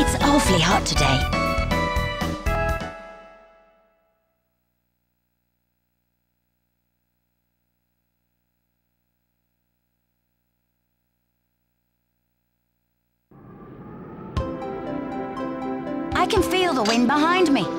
It's awfully hot today. I can feel the wind behind me.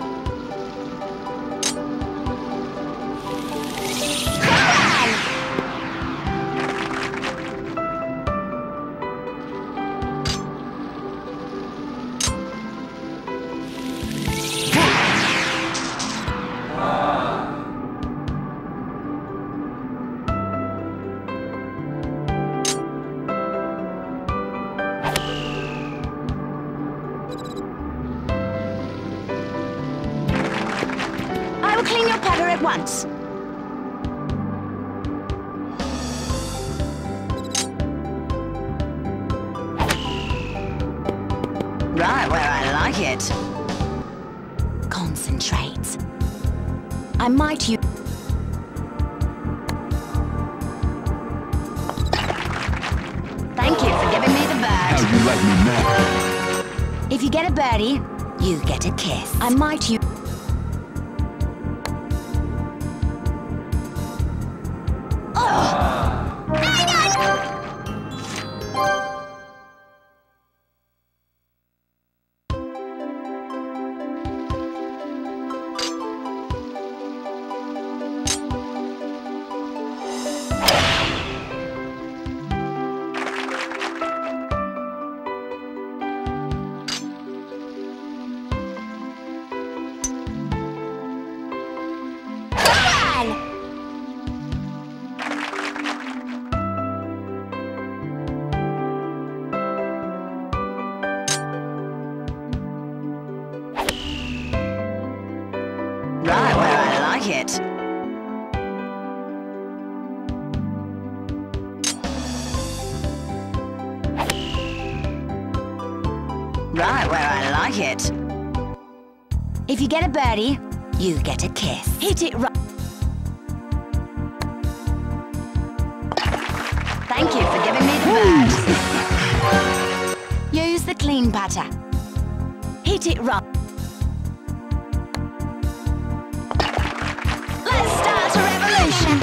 I will clean your putter at once. Right where I like it. Concentrate. I might use... Thank you for giving me the bird. How you like me now? If you get a birdie, you get a kiss. I might use... Right where I like it. Right where I like it. If you get a birdie, you get a kiss. Hit it right. Thank you for giving me the bird. Use the clean putter. Hit it right. Let's start a revolution.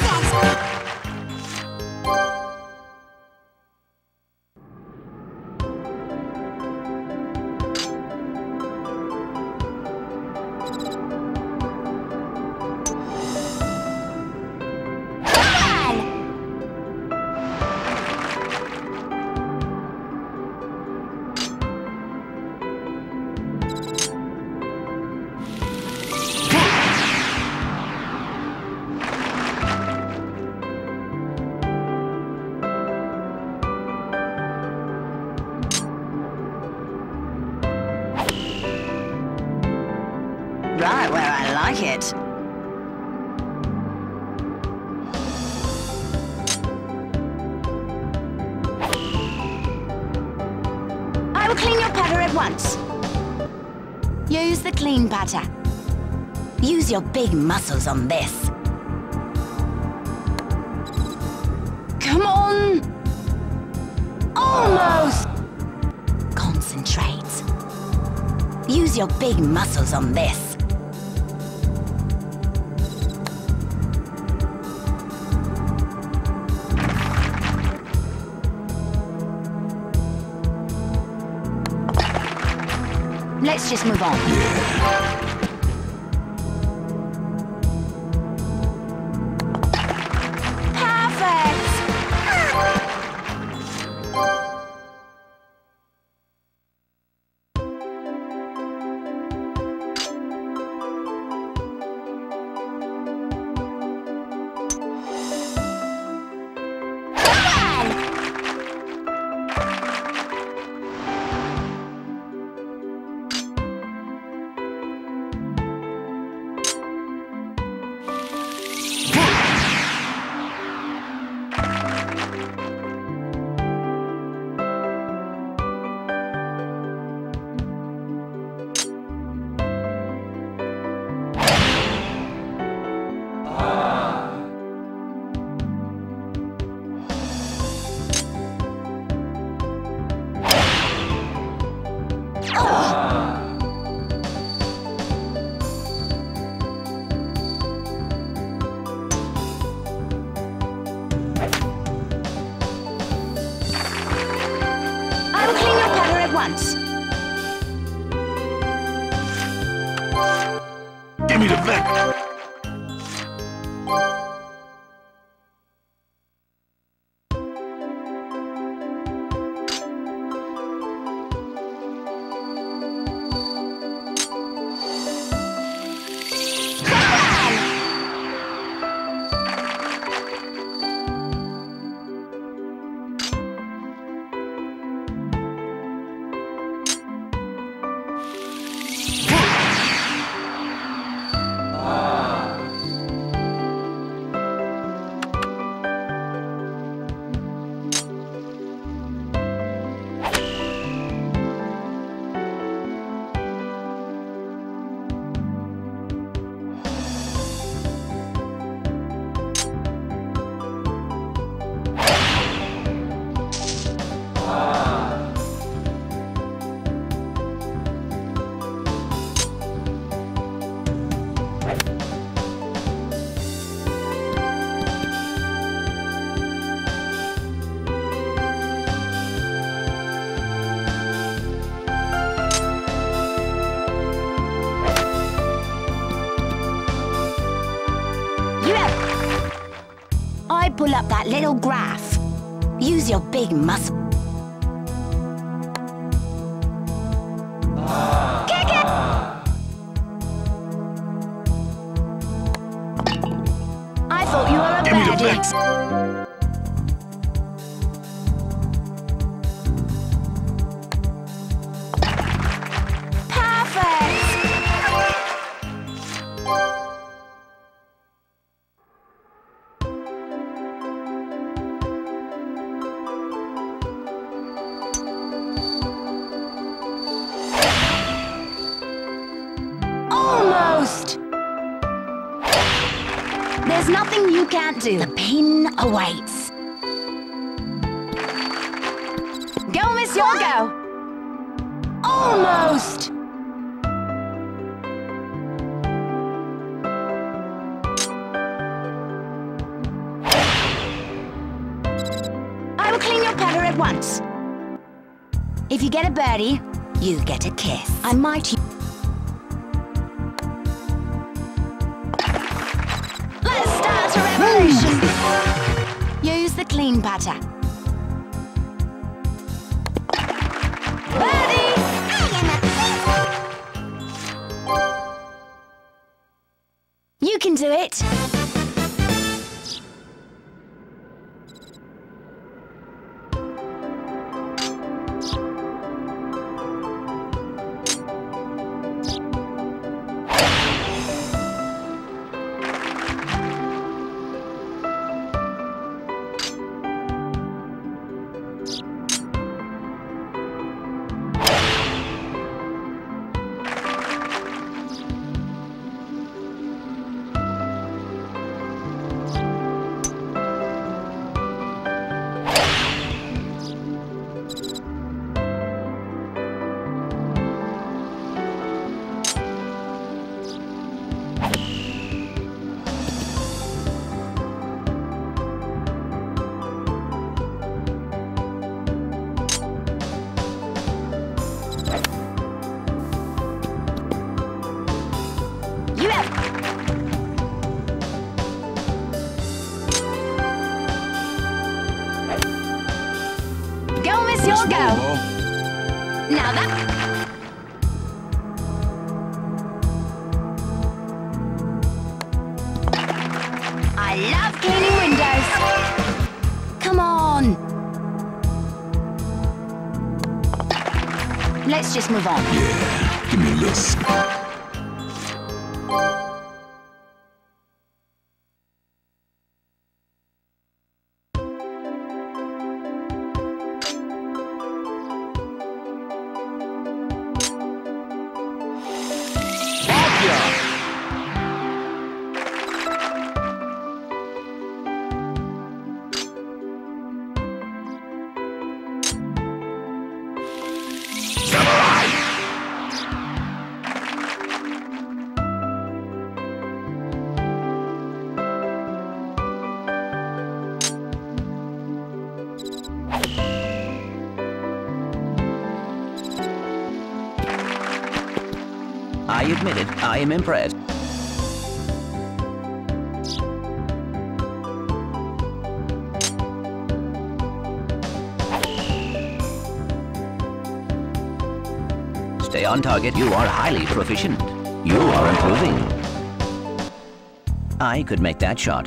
Right where I like it. I will clean your putter at once. Use the clean putter. Use your big muscles on this. Come on! Almost! Concentrate. Use your big muscles on this. Let's just move on. Yeah. once. Give me the vector. Pull up that little graph. Use your big muscle. Kick it! I thought you were a birdie. There's nothing you can't do. The pin awaits. Go, Miss Yorgo! Almost! I will clean your putter at once. If you get a birdie, you get a kiss. I might... Use the clean putter. Birdie! You can do it. Go! Now that... I love cleaning windows. Come on. Let's just move on. Yeah, give me a little... I admit it, I am impressed. Stay on target, you are highly proficient. You are improving. I could make that shot.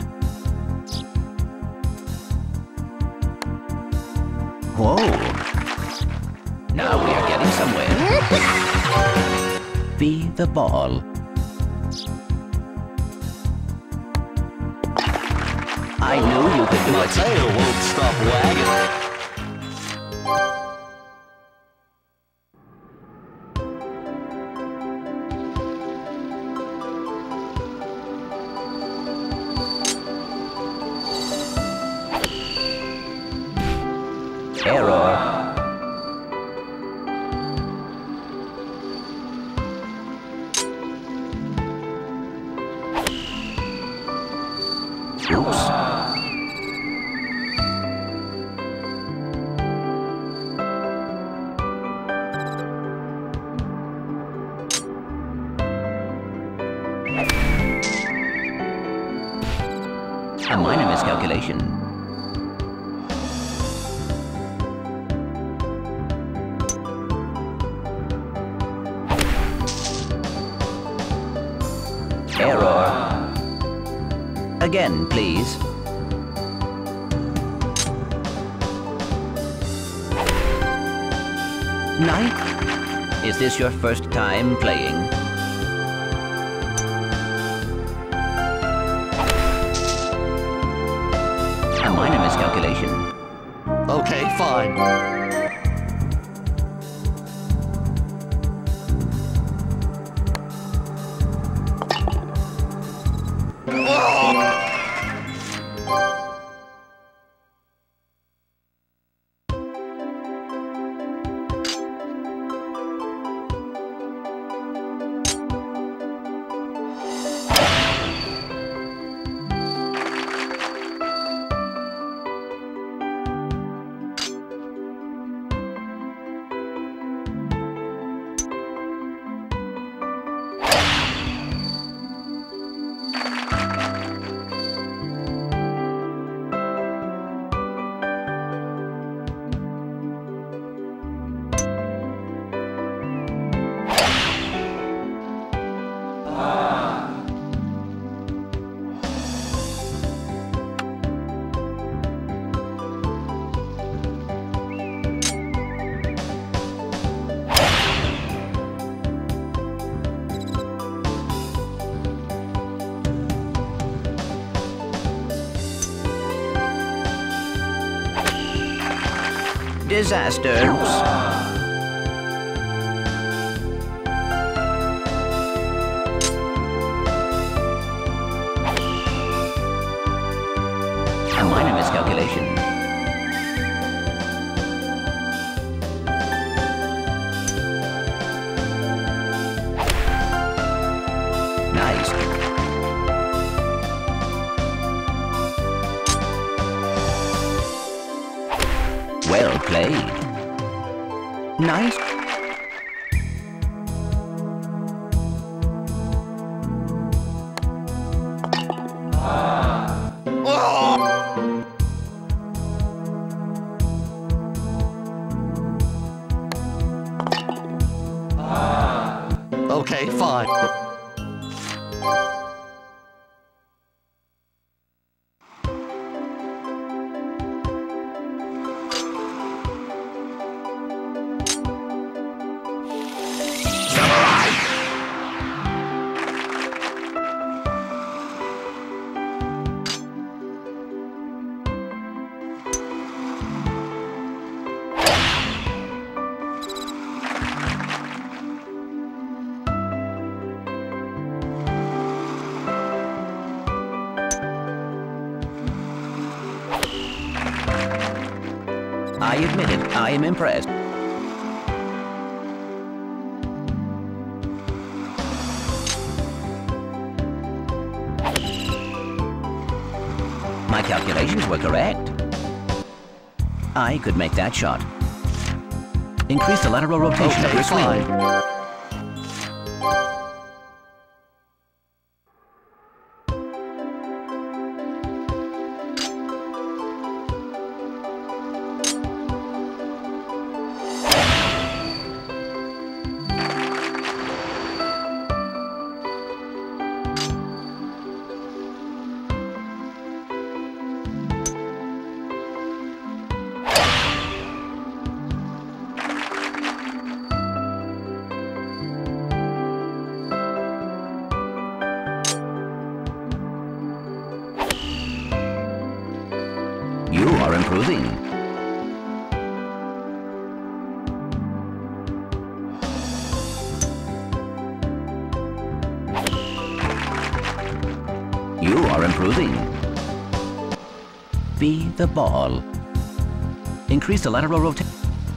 Whoa! Now we are getting somewhere. Be the ball. I knew you could do My it. tail won't stop wagging. Error. Oops. A minor miscalculation. Error. Again, please. Knight? Is this your first time playing? A minor miscalculation. Okay, fine. Disasters. A minor miscalculation. Nice. Well played. Nice. Okay, fine. I admit it, I am impressed. My calculations were correct. I could make that shot. Increase the lateral rotation of Okay, your swing. fine. improving. You are improving. Be the ball. Increase the lateral rotation.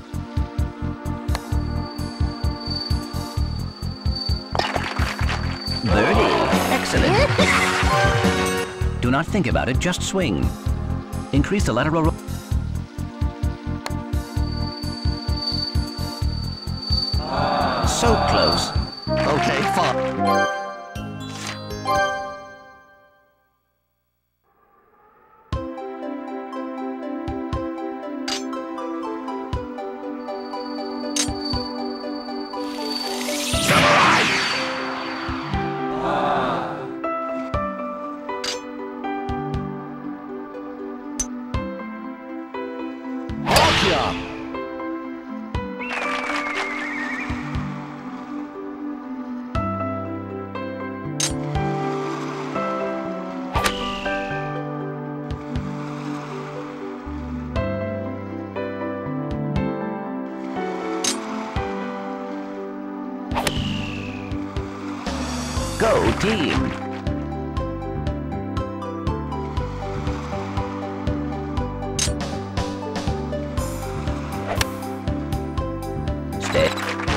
Birdie. Excellent. Do not think about it, just swing. Increase the lateral rotation. So close. Okay, fine. Go team! Stay.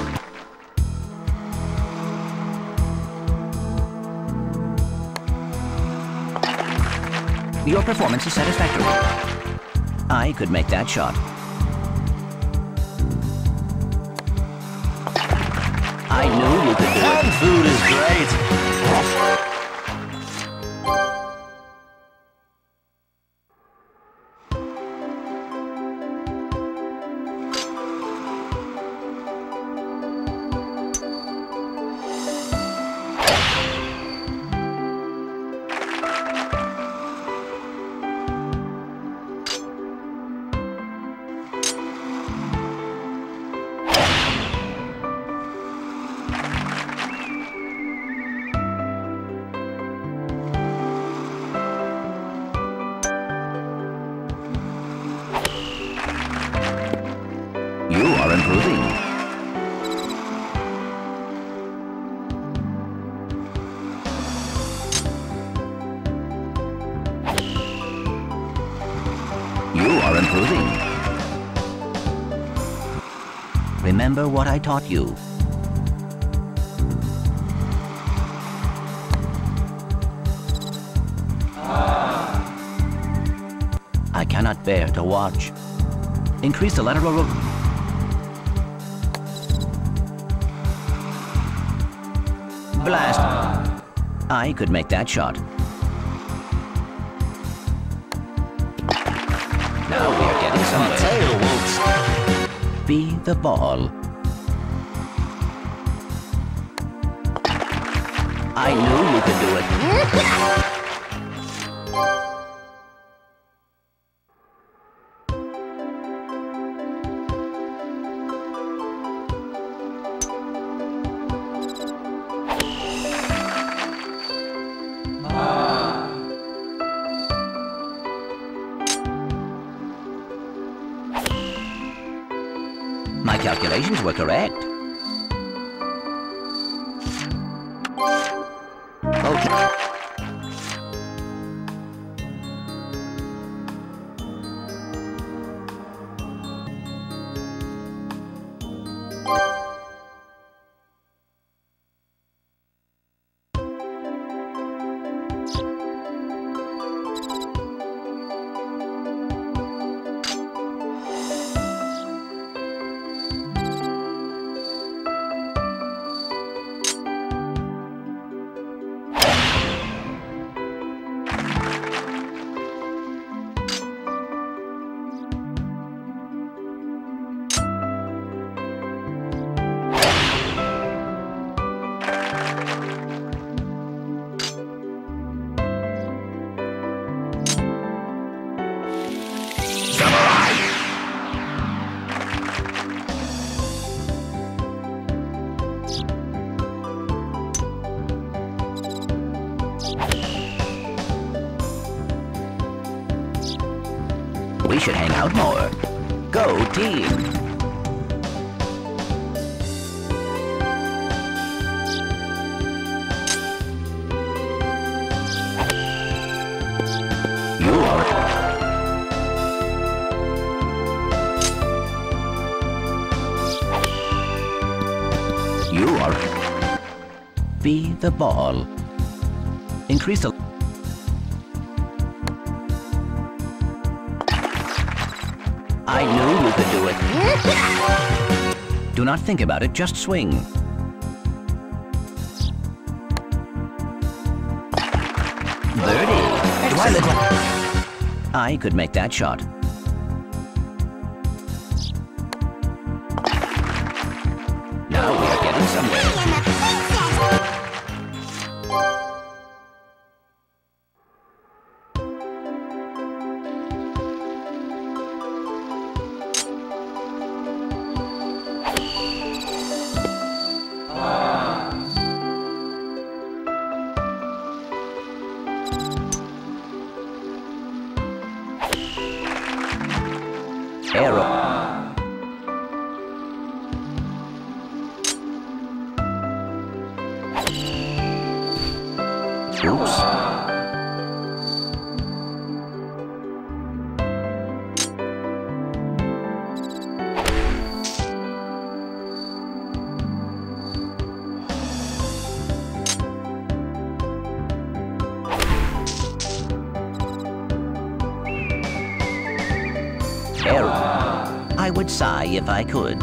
Your performance is satisfactory. I could make that shot. I knew you could do it. Canned food is great. You are improving. You are improving. Remember what I taught you. I cannot bear to watch. Increase the lateral rotation. Blast! I could make that shot. Now we are getting somewhere. Tail won't stop. Be the ball. I knew you could do it. My calculations were correct. Okay. should hang out more. Go team! You are... You are... Be the ball. Increase the... I knew you could do it. Do not think about it, just swing. Birdie. Do I look like... I could make that shot. Now we are getting somewhere. Arrow. Oops. Arrow. I would sigh if I could.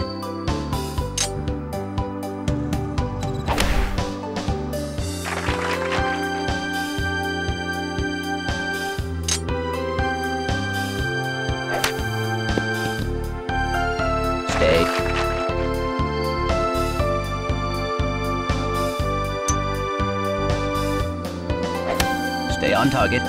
Stay. Stay on target.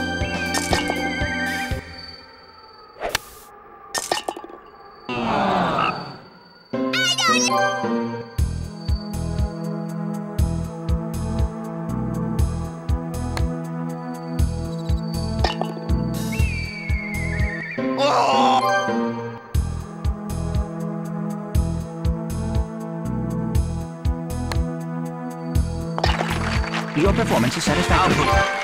Your performance is satisfactory.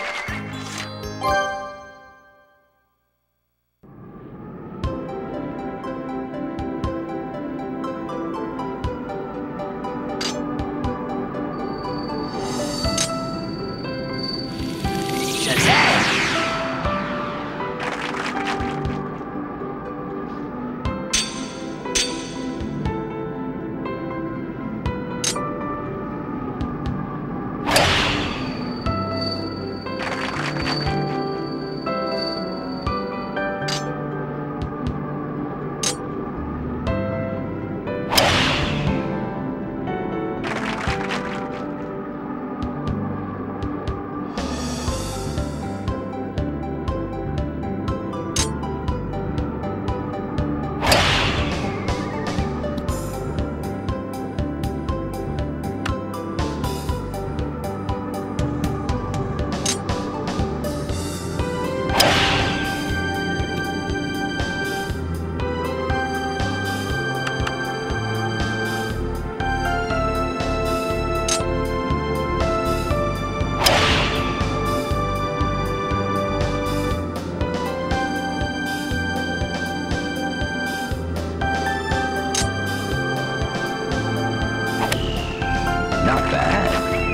Not bad.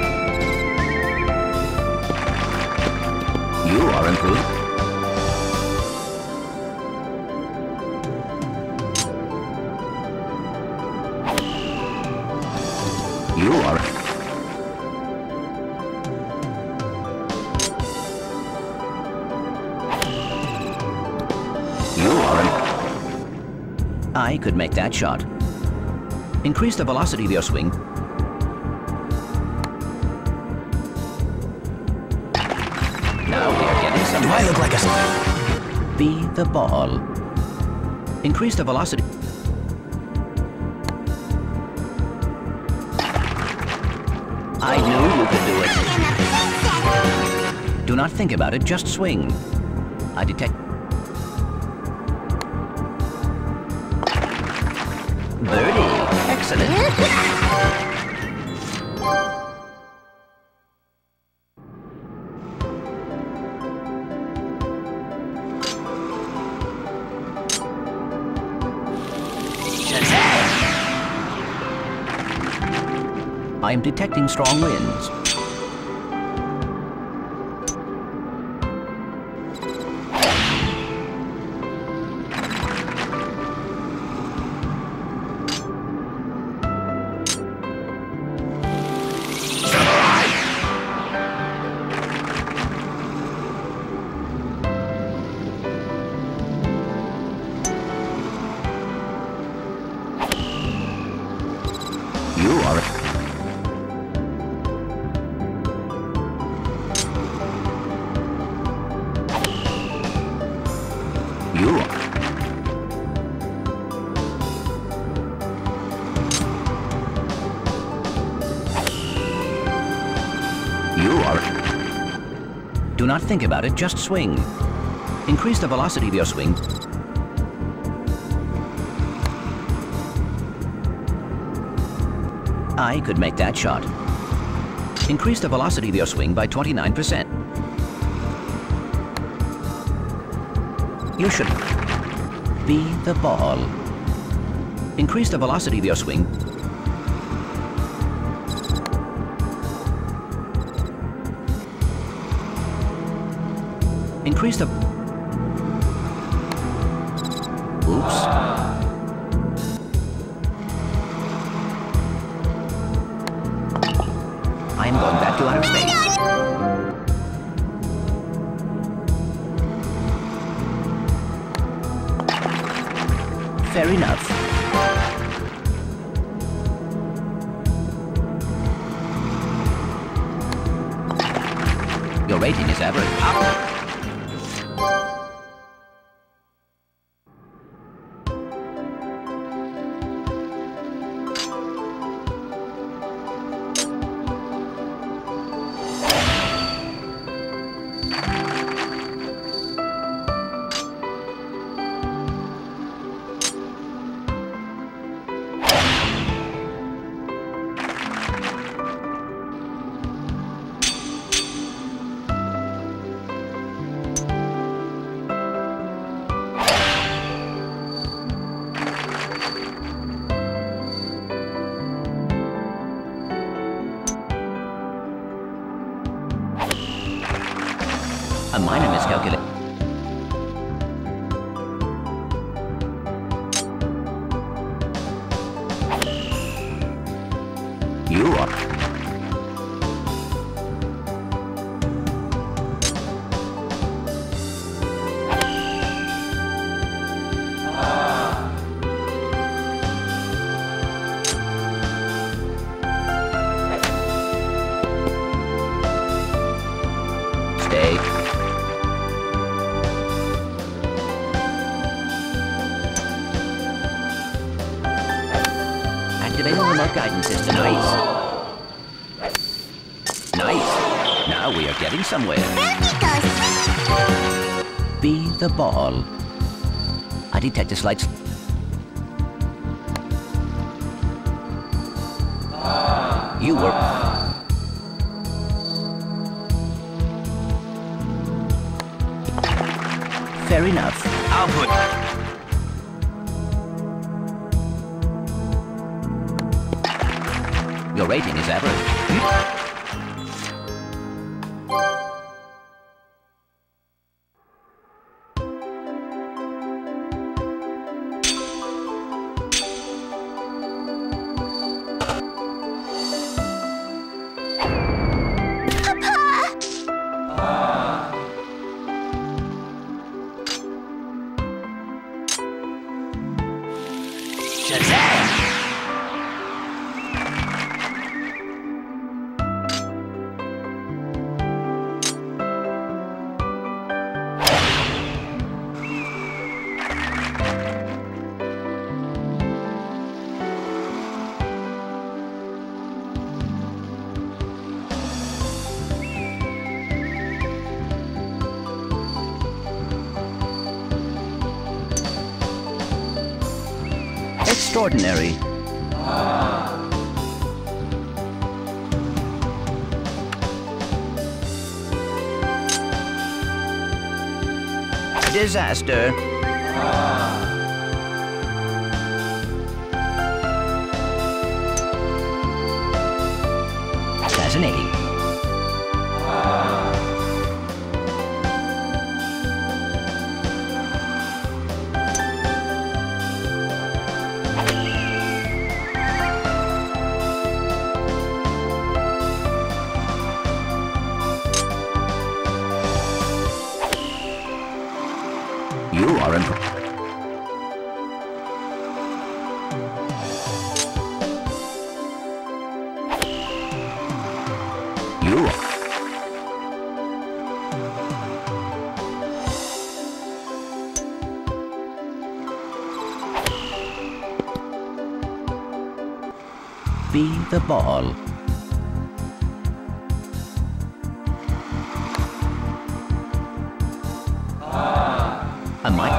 You are improved. You are... You are... I could make that shot. Increase the velocity of your swing. Now we are getting somewhere. Do I look like a... Be the ball. Increase the velocity. I knew you could do it. Do not think about it, just swing. I detect... birdie. Excellent. I am detecting strong winds. You are... Do not think about it, just swing. Increase the velocity of your swing. I could make that shot. Increase the velocity of your swing by 29%. You should be the ball. Increase the velocity of your swing. Increase the... Oops. I'm going back to outer space. Fair enough. Your rating is average. A minor miscalculation. You are... Stay. Activate the remote guidance system. Nice. Nice. Now we are getting somewhere. Be the ball. I detect a slight... You were... Fair enough. Output. Your rating is average. extraordinary. Disaster. Fascinating. You are in. You. Be the ball. A mic.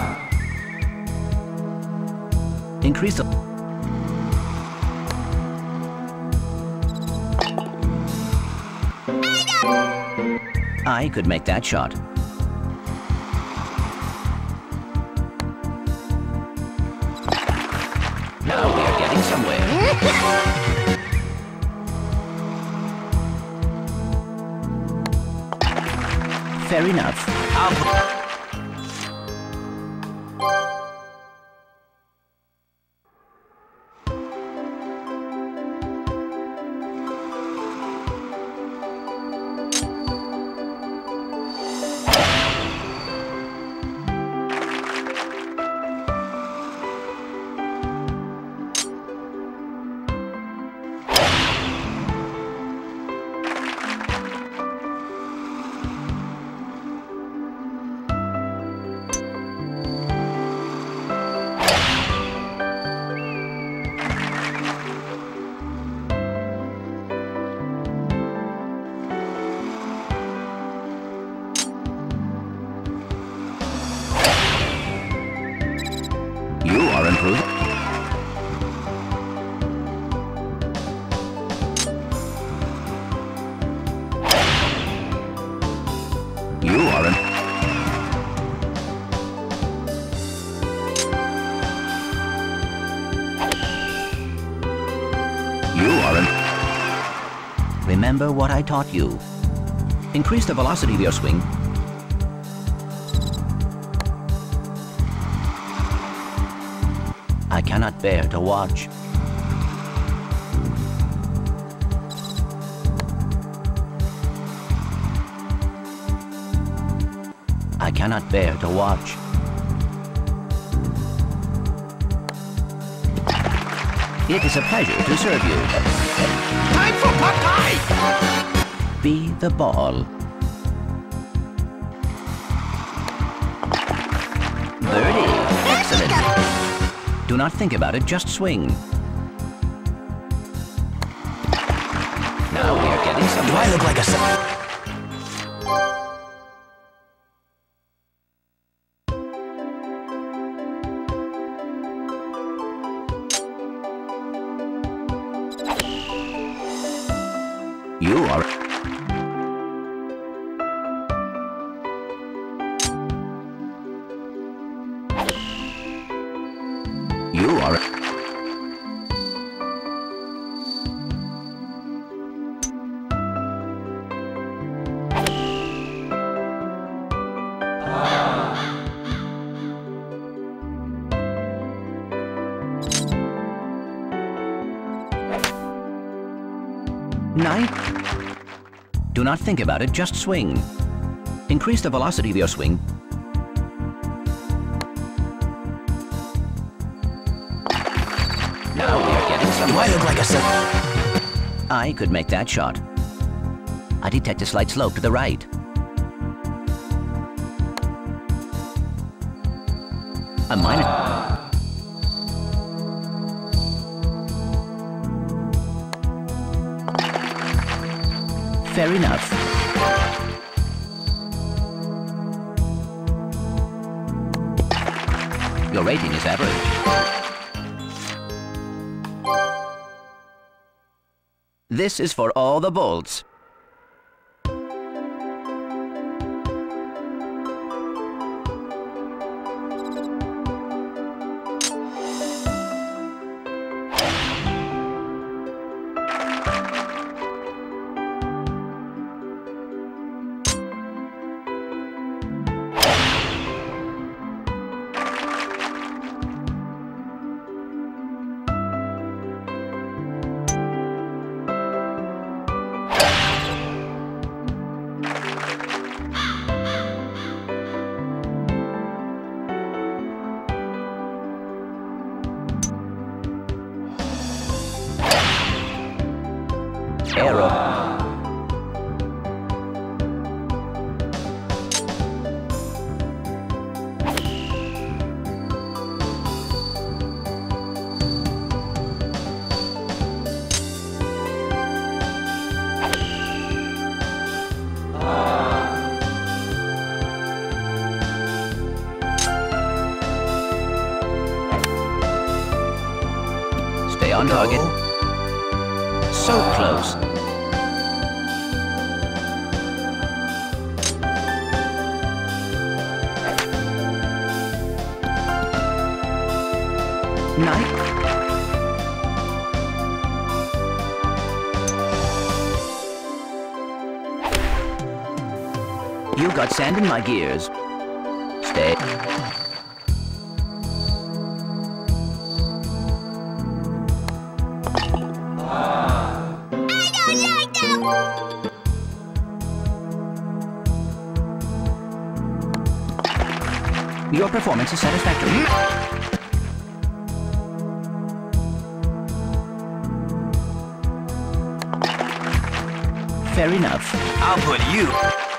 Increase the. I could make that shot. Now we are getting somewhere. Fair enough. You are improved. You are in. You are in. Remember what I taught you. Increase the velocity of your swing. I cannot bear to watch. I cannot bear to watch. It is a pleasure to serve you. Time for pad thai! Be the ball. Birdie. Excellent. Do not think about it, just swing. Now we are getting somewhere. Do I look like a... You are... You are... Nine. Do not think about it, just swing. Increase the velocity of your swing. Now we are getting somewhere. Do I look like a... I could make that shot. I detect a slight slope to the right. A minor... Fair enough. Your rating is average. This is for all the bolts. Aero. Stay on target. So close. Knife. You got sand in my gears. Stay. Your performance is satisfactory. Fair enough. I'll put you